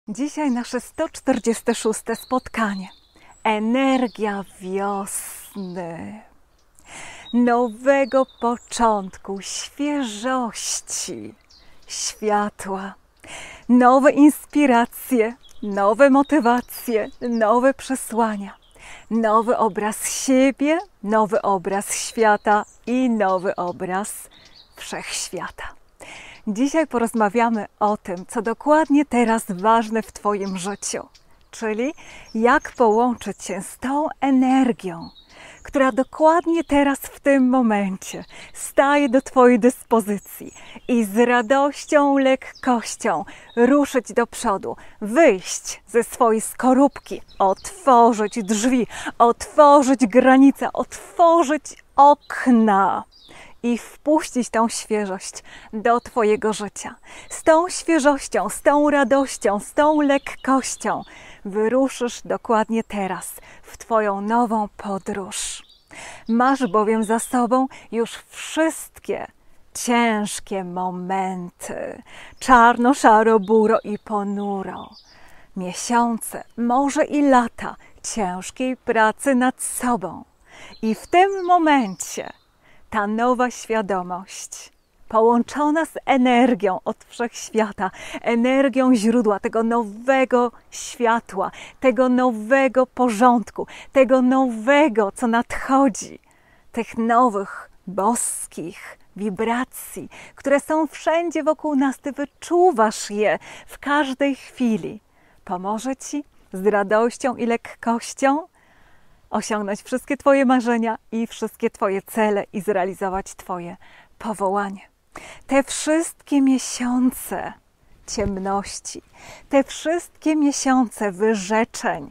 Dzisiaj nasze 146. spotkanie. Energia wiosny, nowego początku, świeżości, światła, nowe inspiracje, nowe motywacje, nowe przesłania, nowy obraz siebie, nowy obraz świata i nowy obraz wszechświata. Dzisiaj porozmawiamy o tym, co dokładnie teraz ważne w Twoim życiu, czyli jak połączyć się z tą energią, która dokładnie teraz w tym momencie staje do Twojej dyspozycji i z radością, lekkością ruszyć do przodu, wyjść ze swojej skorupki, otworzyć drzwi, otworzyć granice, otworzyć okna i wpuścić tą świeżość do Twojego życia. Z tą świeżością, z tą radością, z tą lekkością wyruszysz dokładnie teraz w Twoją nową podróż. Masz bowiem za sobą już wszystkie ciężkie momenty, czarno, szaro, buro i ponuro. Miesiące, może i lata ciężkiej pracy nad sobą. I w tym momencie ta nowa świadomość, połączona z energią od wszechświata, energią źródła, tego nowego światła, tego nowego porządku, tego nowego, co nadchodzi, tych nowych, boskich wibracji, które są wszędzie wokół nas, Ty wyczuwasz je w każdej chwili. Pomoże Ci z radością i lekkością osiągnąć wszystkie Twoje marzenia i wszystkie Twoje cele i zrealizować Twoje powołanie. Te wszystkie miesiące ciemności, te wszystkie miesiące wyrzeczeń,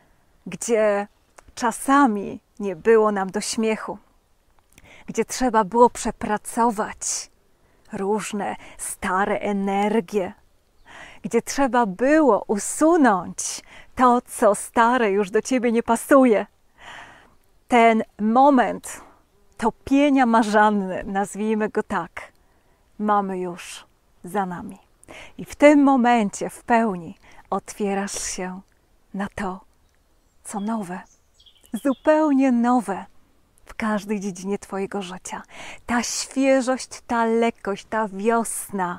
gdzie czasami nie było nam do śmiechu, gdzie trzeba było przepracować różne stare energie, gdzie trzeba było usunąć to, co stare już do Ciebie nie pasuje. Ten moment topienia marzanny, nazwijmy go tak, mamy już za nami. I w tym momencie w pełni otwierasz się na to, co nowe, zupełnie nowe w każdej dziedzinie Twojego życia. Ta świeżość, ta lekkość, ta wiosna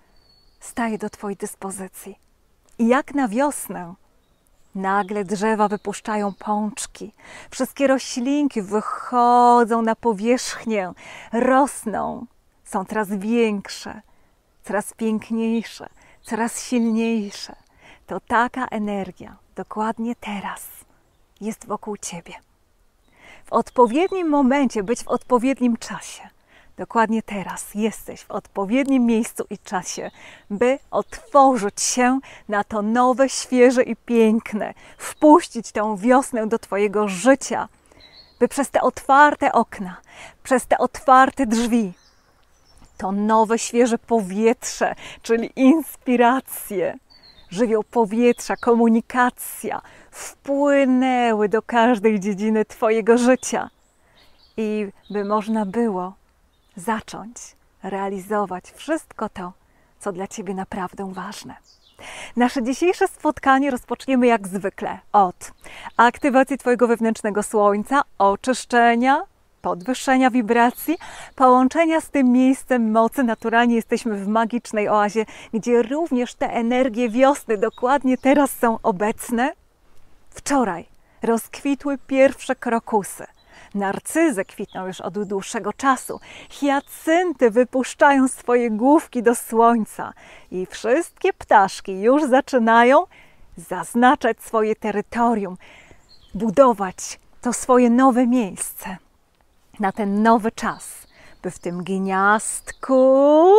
staje do Twojej dyspozycji. I jak na wiosnę nagle drzewa wypuszczają pączki, wszystkie roślinki wychodzą na powierzchnię, rosną, są coraz większe, coraz piękniejsze, coraz silniejsze. To taka energia dokładnie teraz jest wokół Ciebie. W odpowiednim momencie, być w odpowiednim czasie. Dokładnie teraz jesteś w odpowiednim miejscu i czasie, by otworzyć się na to nowe, świeże i piękne, wpuścić tę wiosnę do Twojego życia, by przez te otwarte okna, przez te otwarte drzwi, to nowe, świeże powietrze, czyli inspiracje, żywioł powietrza, komunikacja, wpłynęły do każdej dziedziny Twojego życia i by można było zacząć realizować wszystko to, co dla Ciebie naprawdę ważne. Nasze dzisiejsze spotkanie rozpoczniemy jak zwykle od aktywacji Twojego wewnętrznego słońca, oczyszczenia, podwyższenia wibracji, połączenia z tym miejscem mocy. Naturalnie jesteśmy w magicznej oazie, gdzie również te energie wiosny dokładnie teraz są obecne. Wczoraj rozkwitły pierwsze krokusy. Narcyzy kwitną już od dłuższego czasu. Hiacynty wypuszczają swoje główki do słońca. I wszystkie ptaszki już zaczynają zaznaczać swoje terytorium, budować to swoje nowe miejsce na ten nowy czas, by w tym gniazdku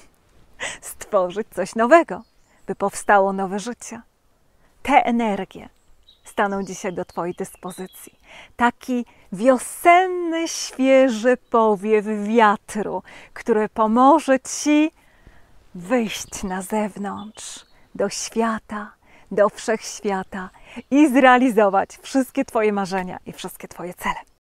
stworzyć coś nowego, by powstało nowe życie. Te energie staną dzisiaj do Twojej dyspozycji. Taki wiosenny, świeży powiew wiatru, który pomoże Ci wyjść na zewnątrz, do świata, do wszechświata i zrealizować wszystkie Twoje marzenia i wszystkie Twoje cele.